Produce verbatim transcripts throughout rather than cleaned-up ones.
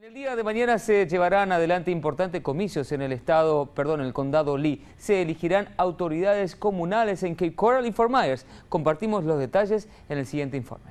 El día de mañana se llevarán adelante importantes comicios en el estado, perdón, en el condado Lee. Se elegirán autoridades comunales en Cape Coral y Fort Myers. Compartimos los detalles en el siguiente informe.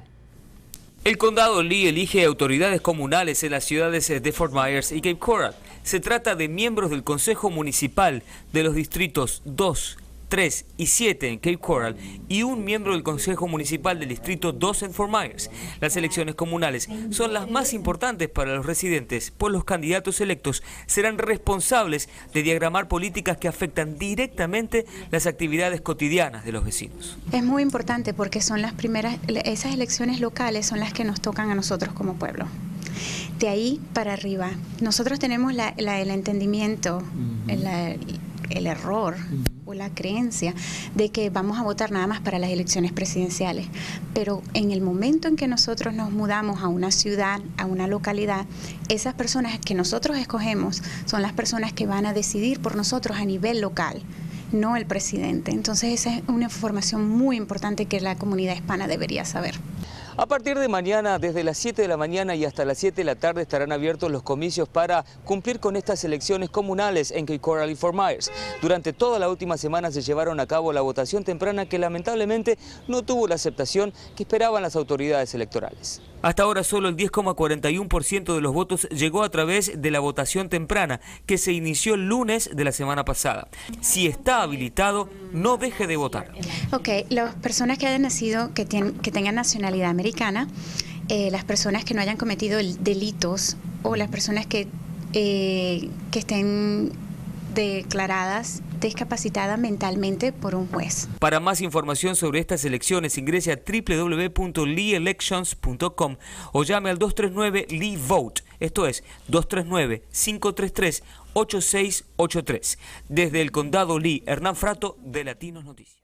El condado Lee elige autoridades comunales en las ciudades de Fort Myers y Cape Coral. Se trata de miembros del Consejo Municipal de los distritos dos, tres y siete en Cape Coral y un miembro del Consejo Municipal del Distrito dos en Fort Myers. Las elecciones comunales son las más importantes para los residentes, pues los candidatos electos serán responsables de diagramar políticas que afectan directamente las actividades cotidianas de los vecinos. Es muy importante porque son las primeras, esas elecciones locales son las que nos tocan a nosotros como pueblo. De ahí para arriba, nosotros tenemos la, la, el entendimiento, uh-huh. la, el error uh-huh. o la creencia de que vamos a votar nada más para las elecciones presidenciales. Pero en el momento en que nosotros nos mudamos a una ciudad, a una localidad, esas personas que nosotros escogemos son las personas que van a decidir por nosotros a nivel local, no el presidente. Entonces esa es una información muy importante que la comunidad hispana debería saber. A partir de mañana, desde las siete de la mañana y hasta las siete de la tarde, estarán abiertos los comicios para cumplir con estas elecciones comunales en Cape Coral y Fort Myers. Durante toda la última semana se llevaron a cabo la votación temprana que lamentablemente no tuvo la aceptación que esperaban las autoridades electorales. Hasta ahora solo el diez coma cuarenta y uno por ciento de los votos llegó a través de la votación temprana, que se inició el lunes de la semana pasada. Si está habilitado, no deje de votar. Ok, las personas que hayan nacido, que, tienen, que tengan nacionalidad americana, eh, las personas que no hayan cometido delitos o las personas que, eh, que estén declaradas discapacitadas mentalmente por un juez. Para más información sobre estas elecciones, ingrese a doble u doble u doble u punto lee elections punto com o llame al dos tres nueve Lee Vote, esto es dos tres nueve, cinco tres tres, ocho seis ocho tres. Desde el condado Lee, Hernán Frato, de Latinos Noticias.